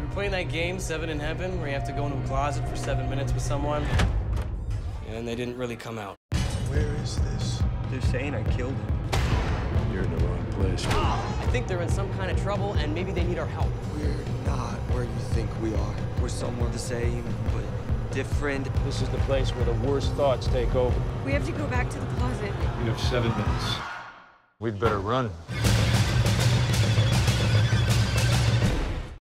We were playing that game, 7 in Heaven, where you have to go into a closet for 7 minutes with someone, and they didn't really come out. Where is this? They're saying I killed him. You're in the wrong place. I think they're in some kind of trouble, and maybe they need our help. We're not where you think we are. We're somewhere the same, but different. This is the place where the worst thoughts take over. We have to go back to the closet. You have 7 minutes. We'd better run.